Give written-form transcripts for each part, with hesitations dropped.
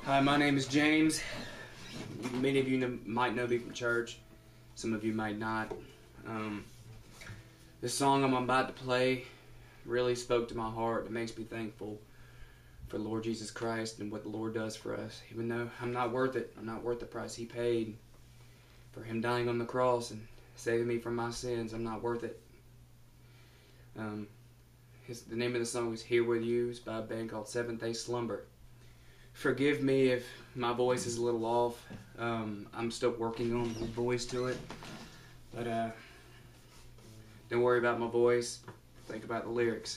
Hi, my name is James. Many of you might know me from church. Some of you might not. This song I'm about to play really spoke to my heart. It makes me thankful for the Lord Jesus Christ and what the Lord does for us. Even though I'm not worth it. I'm not worth the price He paid for Him dying on the cross and saving me from my sins. I'm not worth it. The name of the song is Here With You. It's by a band called Seventh-day Slumber. Forgive me if my voice is a little off. I'm still working on the voice to it. But don't worry about my voice. Think about the lyrics.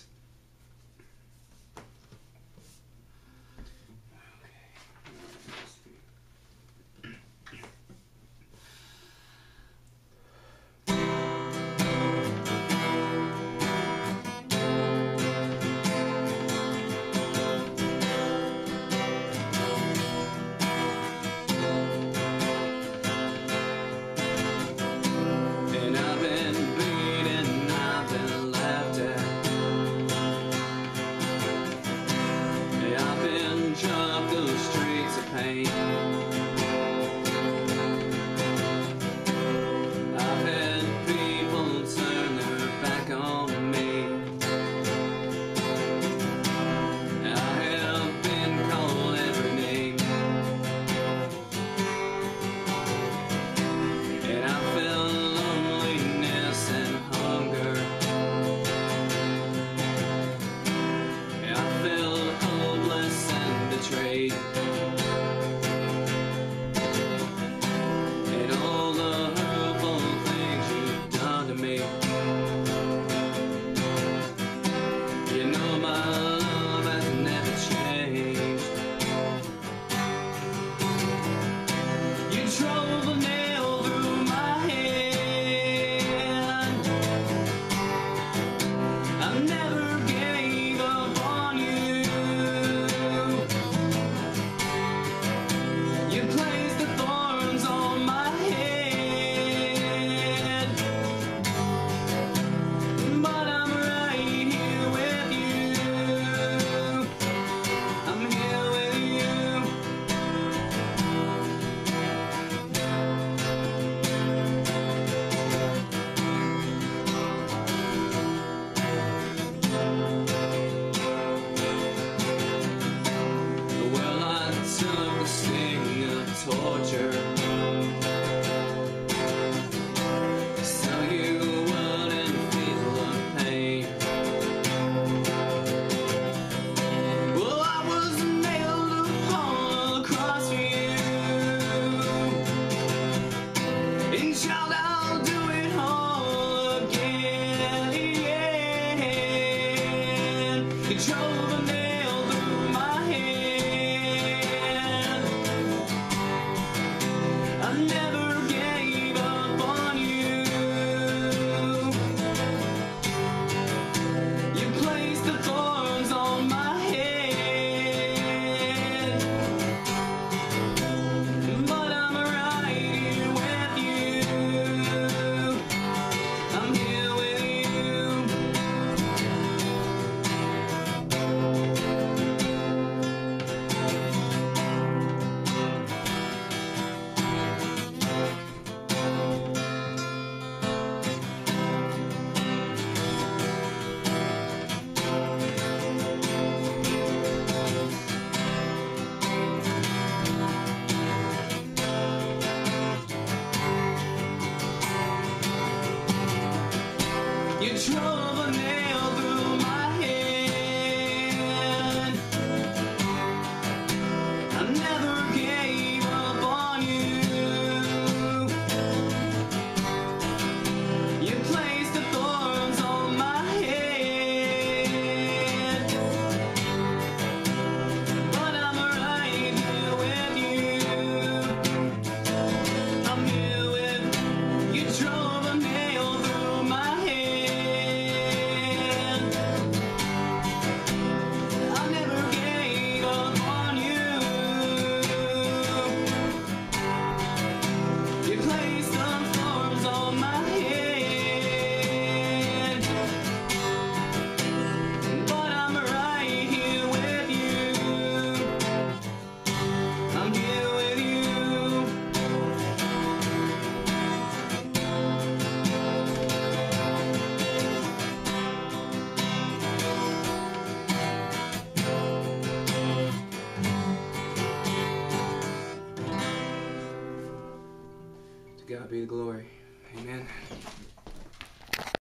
God be the glory. Amen.